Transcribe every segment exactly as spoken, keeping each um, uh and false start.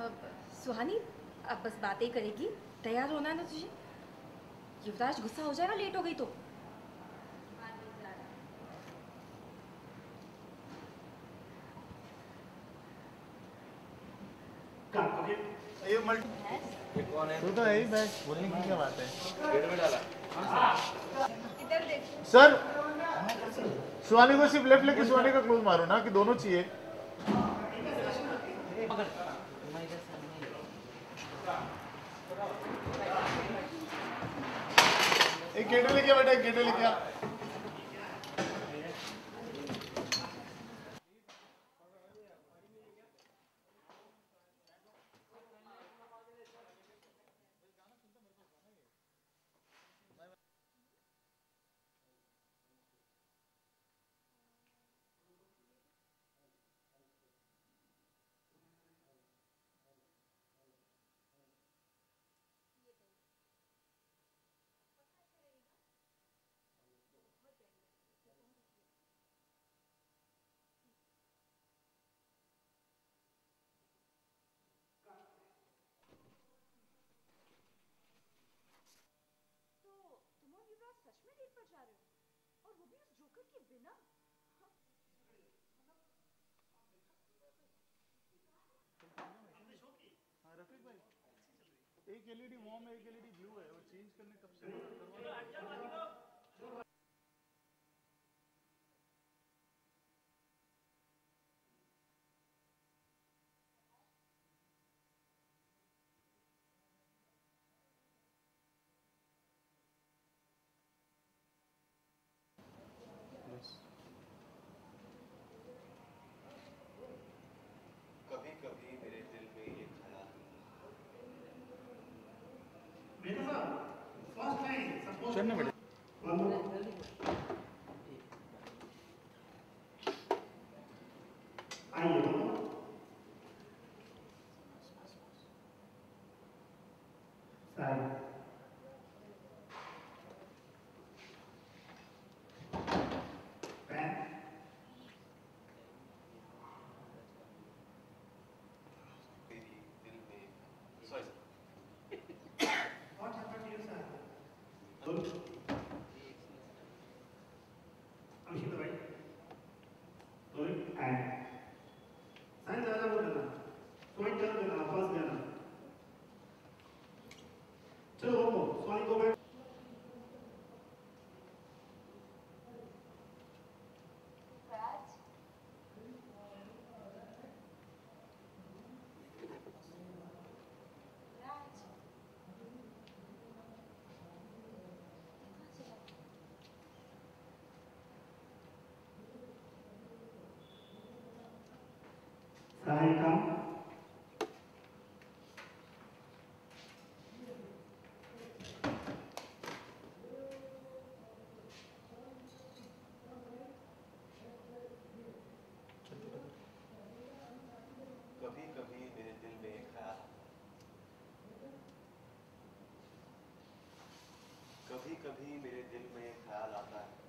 सुहानी, अब बस बातें करेगी। तैयार होना है ना तुझे? युवराज गुस्सा हो जाएगा लेट हो गई तो। ये मल्टी ये कौन है? तू तो यही बैठ बोलने की क्या बात है? गेट में डाला। इधर देख सर, सुहानी को सिर्फ लेफ्ट लेके सुहानी का क्लोज मारो ना, कि दोनों चाहिए। एक गेटे लेके बेटा, एक गेटे लेके आ। सच में डेट पर जा रहे हो, और वो भी उस जोकर के बिना? हाँ रफीक भाई, एक एलईडी वॉर्म है, एक एलईडी ब्लू है, वो चेंज करने कब से करवा। कभी कभी मेरे दिल में ये ख्याल चलने बेटे। मेरी दिल में सॉरी कभी कभी मेरे दिल में ये ख्याल कभी कभी मेरे दिल में ये ख्याल आता है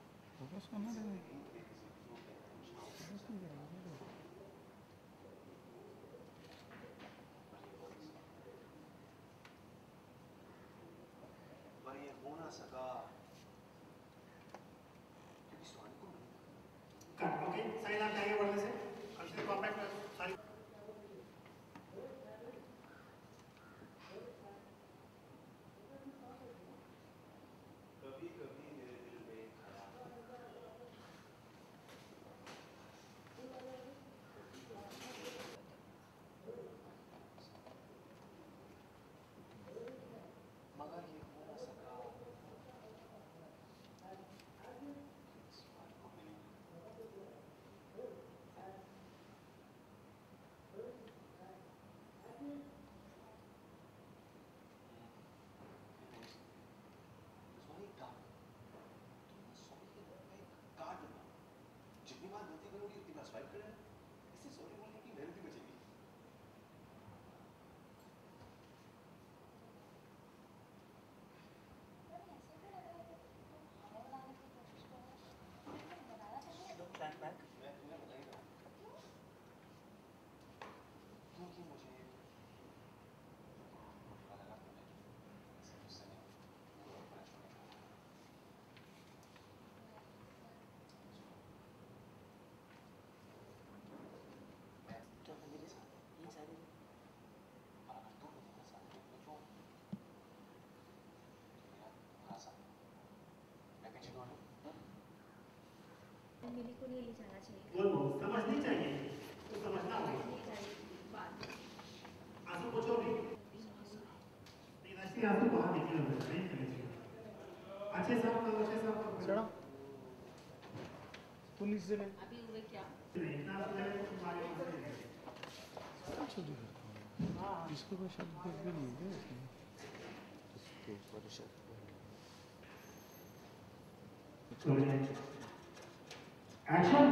पर ये हो ना सका क्योंकि सुहानी को कभी कभी मेरे दिल में ये ख्याल मगर ये हो ना सका सुहानी को मिली सुहानी काट सॉरी के काट देना जितनी बार गलती करोगी उतनी बार स्वाइप करें इससे सॉरी बोलने की मेहनत भी बचेगी मैं तुम्हें बता ही रहा हूँ क्योंकि मुझे मिली को नहीं ले जाना चाहिए। बोल बोल, समझनी चाहिए तो समझना होगा। नहीं चाहिए बात। आंसू पोछो भी, लेकिन ऐसे आंसू बाहर निकले हुए हैं, नहीं करने चाहिए। अच्छे साफ करो, अच्छे साफ करो। चढ़ो तू नीचे से ले अभी हुए क्या? नहीं, इतना आंसू लगे तो तुम्हारे आंसू नहीं लगे। अच्छा जी इसको कोई शब्द भी नहीं है इसमें एक्शन।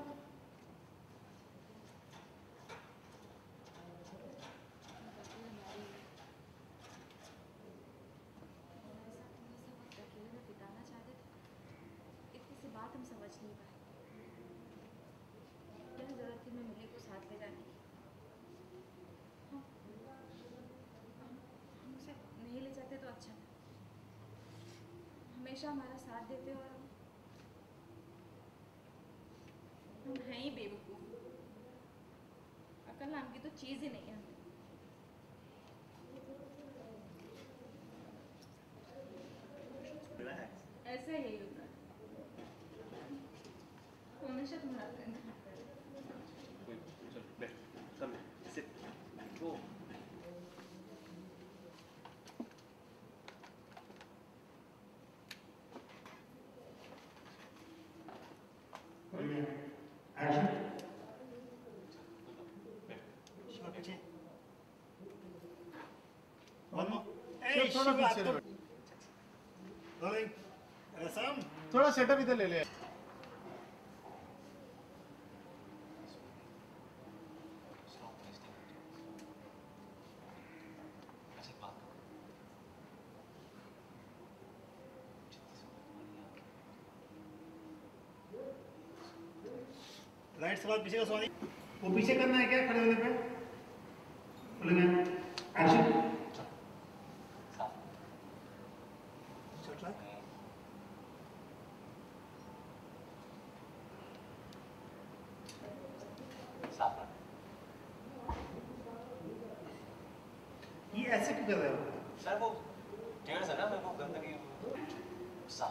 बिताना चाहते थे, इतनी सी बात हम समझ नहीं पाए। क्या जरूरत थी मैं मिली को साथ ले जाने की? हम हम हम उसे नहीं ले जाते तो अच्छा था। हमेशा हमारा साथ देते और हम हम हैं ही बेवकूफ। अकल नाम की तो चीज़ ही नहीं है हमें। ऐसा ही होता है हमेशा तुम्हारा करना। चल बैठ सामने सिट गो एक्शन। शिवा पीछे। One more. ए थोड़ा शिवा पीछे तो बैठ। रोलिंग। रसम। थोड़ा सेटअप इधर ले ले स्टॉप वेस्टिंग ऐसे बात करो जितनी सुबह तुम्हारी राइट से बात पीछे का सॉरी। वो पीछे करना है क्या खड़े होने पे? बोलेंगे एक्शन। साफ चल रहा है। साफ रख ये ऐसे क्यों कर रहे हो? सर वो टेढ़ से ना मैं वो गंदगी साफ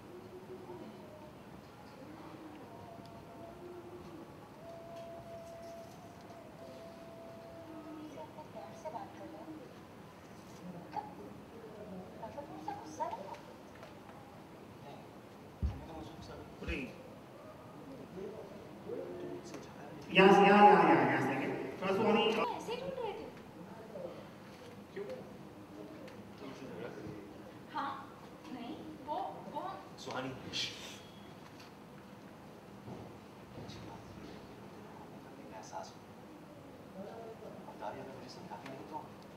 उठेगी। यहाँ से यहाँ यहाँ यहाँ यहाँ से थोड़ा सा और ही- ऐसे ढूंढ रहे थे। क्यों तुमसे झगड़ा करिए हाँ नहीं वो वो सुहानी एहसास हो दारिया में मुझे समझाती नहीं तो